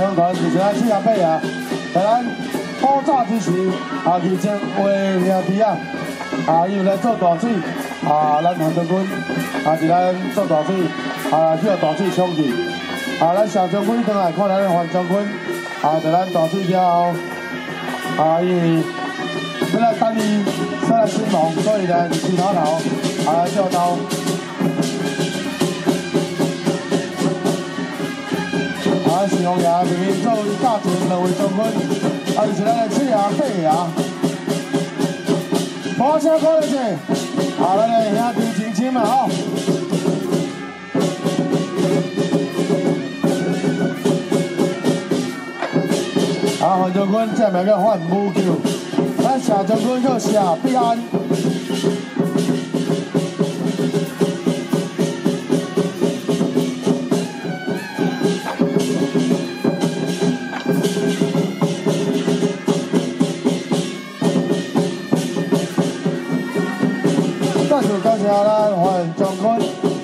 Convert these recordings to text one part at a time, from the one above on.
将团就是咱四阿伯啊，在咱古早之时啊，二前为兄弟啊，伊有来做大水咱黄将军是咱做大水叫大水冲去咱小将军转来看咱黄将军在咱大水了后因为要来等伊说来兴隆，所以呢是头来叫到。 是王爷明明做驾船两位将军，就是咱的七爷八爷。大声鼓励者，咱的兄弟情深嘛吼。范将军这名叫范武球，咱谢将军叫谢必安。 感谢咱范将军。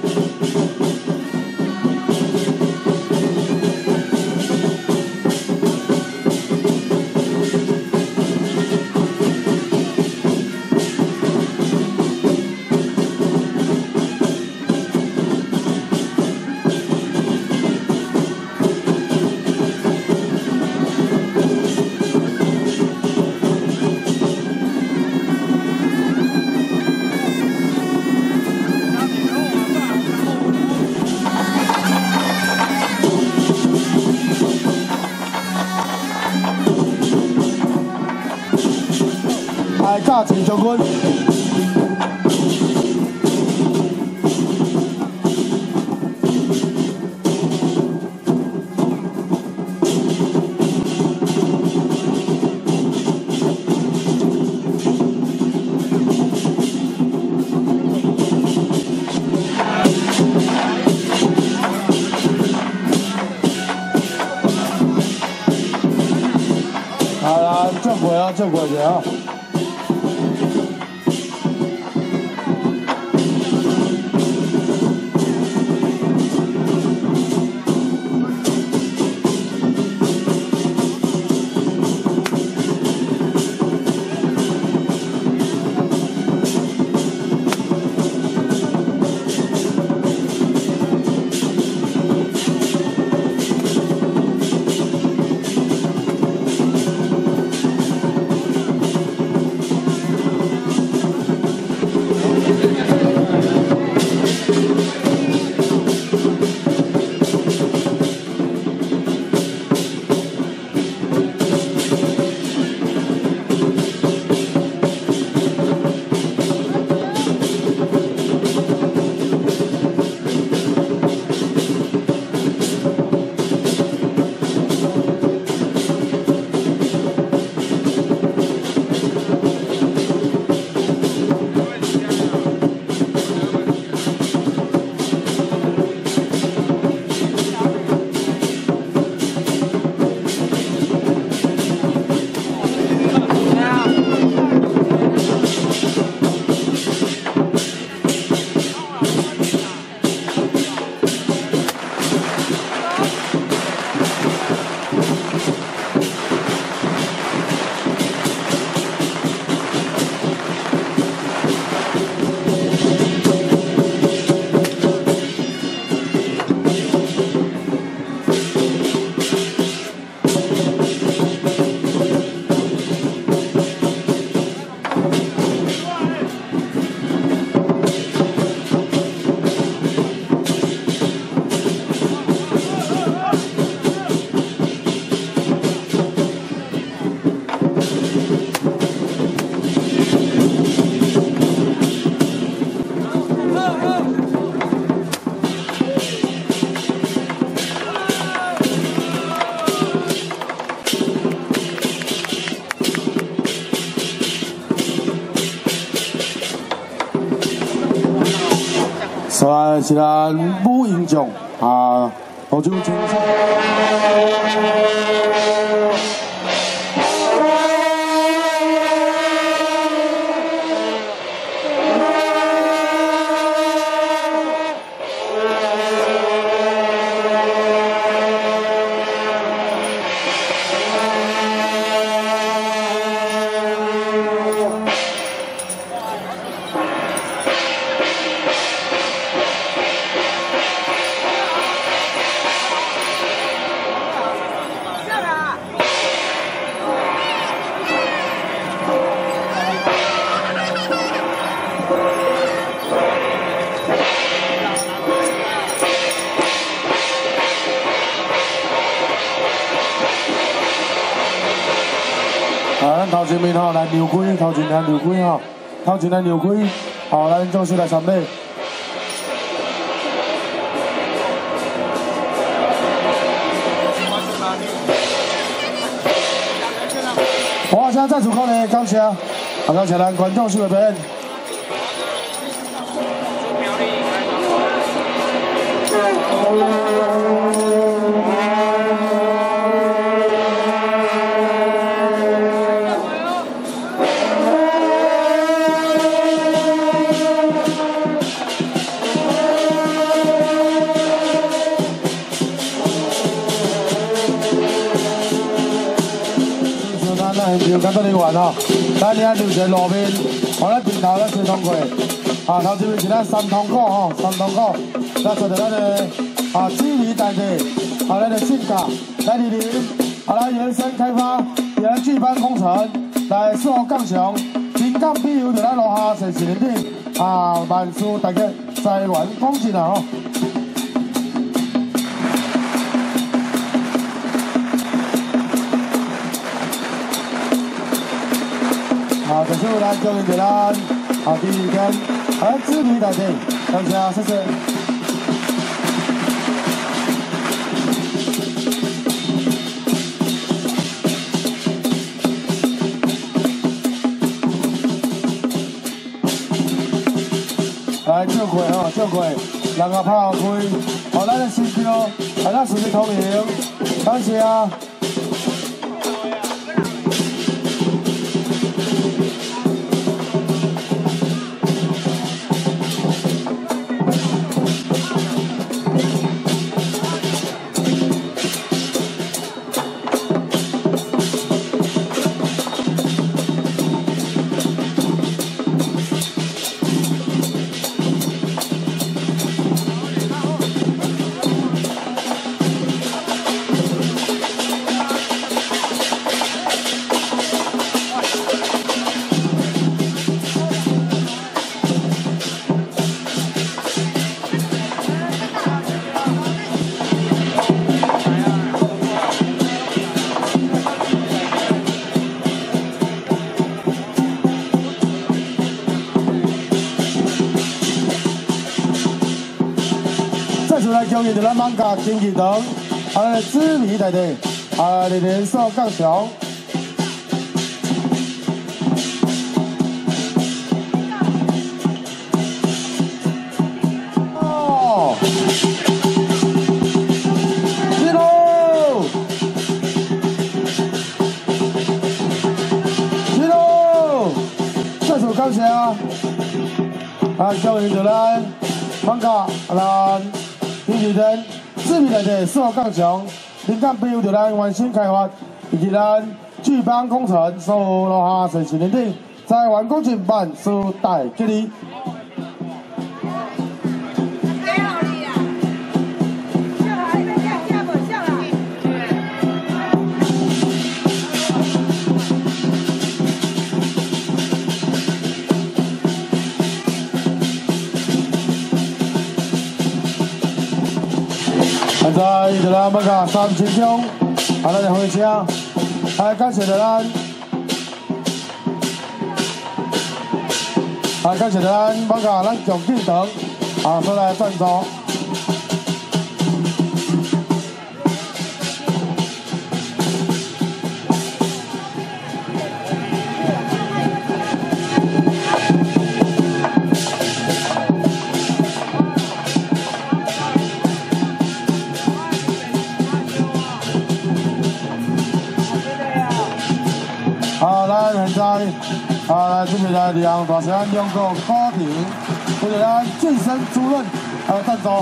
驾船将军，这过去啊！ 是咱武英将杭州青山。 咱头前面吼来扭开，头前来扭开吼，头前来扭开，好，咱正式来参礼。我现在再次鼓励，感谢，感谢咱观众席的表演。就简单嚟玩吼，咱呢留一路面，咱顶头咱先通过，头前面是咱三通口吼，三通口，咱做着咱的知名大地，咱的性格，来莅临，来延伸开发，来巨班工程，来四号杠上，金港比游着咱落下城市林顶，万事大吉，财源广进啊吼。这是咱教育着咱第二天知名大地，感谢，谢谢。来照过吼，照过，人啊拍开，咱的新标，咱顺利通行，感谢。来恭喜着咱艋舺金鱼堂，知名大地，连锁杠上。哦，是喽，是喽，再次感谢恭喜着咱艋舺咱。金鱼堂知名大地四号杠上，林港比游着咱原新开发，以及咱巨邦工程所有落下城市林顶，在完工前万事大吉利。现在就咱艋舺三千乡，咱的回车，感谢着咱，感谢着咱艋舺咱强劲堂，所来赞助。咱现在这边来利用大山两个高庭，或者咱健身主任赞助。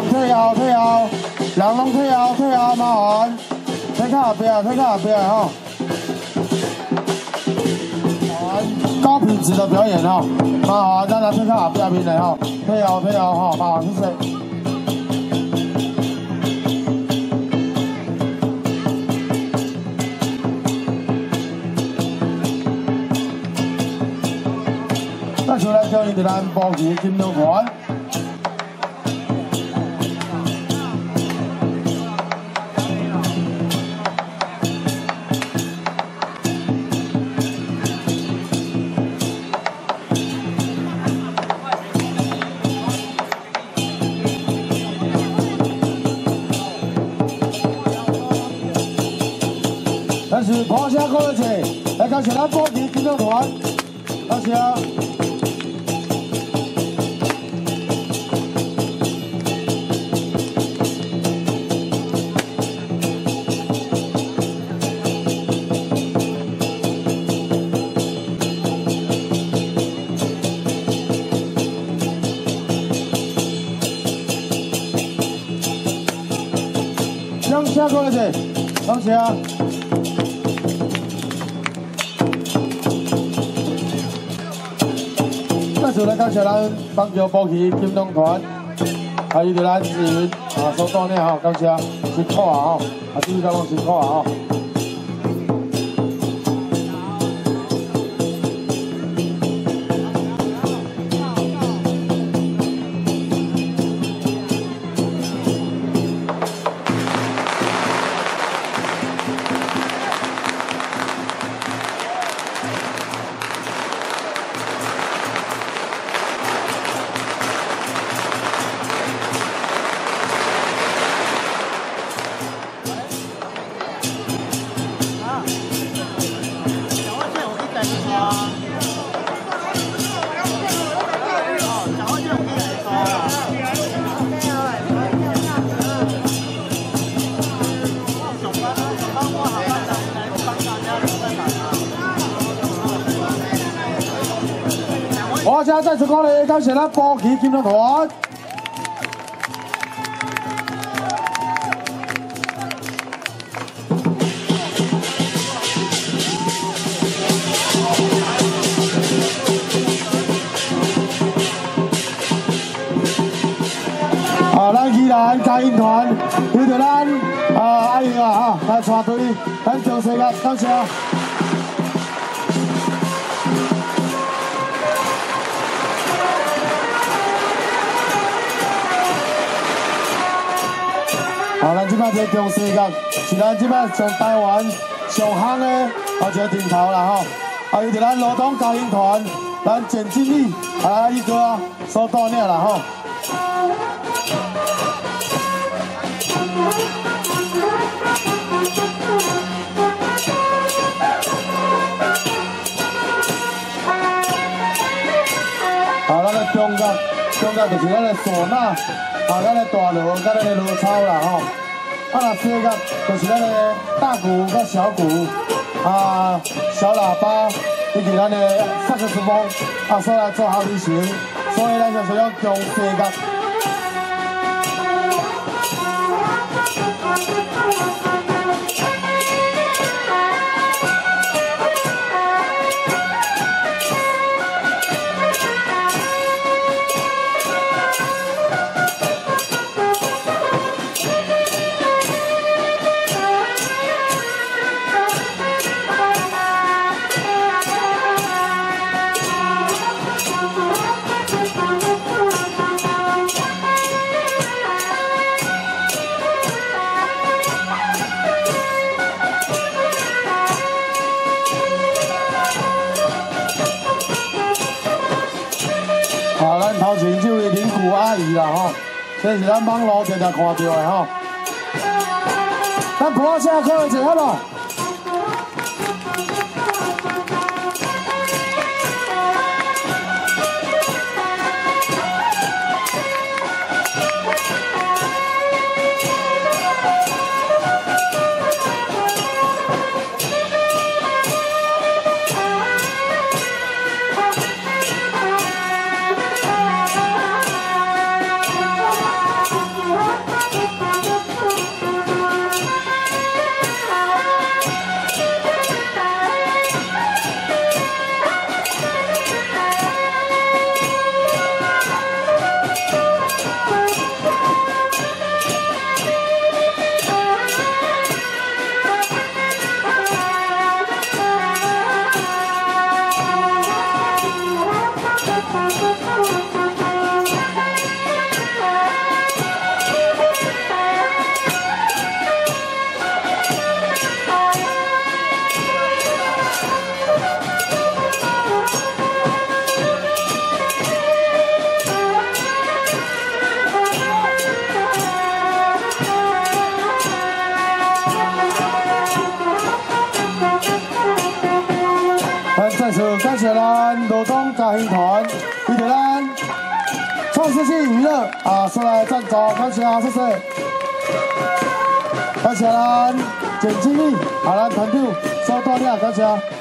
退后，人拢退后，麻烦，退较后壁吼。高品质的表演哈，麻烦大家退较后壁面来吼，退后吼，麻烦谢谢。 咱就来表演的咱保旗金龙团。咱是破声鼓励者，来感谢咱保旗金龙团，感谢。 感谢各位姐，感谢。再次来感谢咱棒球保旗金龙团，还有咱志云所带领吼，感谢辛苦啊吼，注意到拢辛苦啊吼。 我现在再次鼓励，感谢咱保旗金龙团。咱宜兰嘉音团，有着咱阿英啊来带队，咱掌声啊，感谢。 咱即摆这中世界是咱即摆全台湾上夯的一个顶头啦吼，有着咱罗东嘉音团，咱简经理伊哥所带领啦吼。咱的中间就是咱的唢呐，咱的大锣，甲咱的锣草啦吼。 若西角就是咱的大鼓甲小鼓，小喇叭，以及咱的萨克斯风，所来做好旅行，所以咱就需要中西角。咱头前这位林古阿姨啦吼，这是咱网络常常看到的吼。咱普拉下课一下好不好？ 次感谢咱罗东嘉兴团，以及咱创世纪娱乐所来赞助，感谢谢谢。感谢咱简经理咱团长所带领，感谢。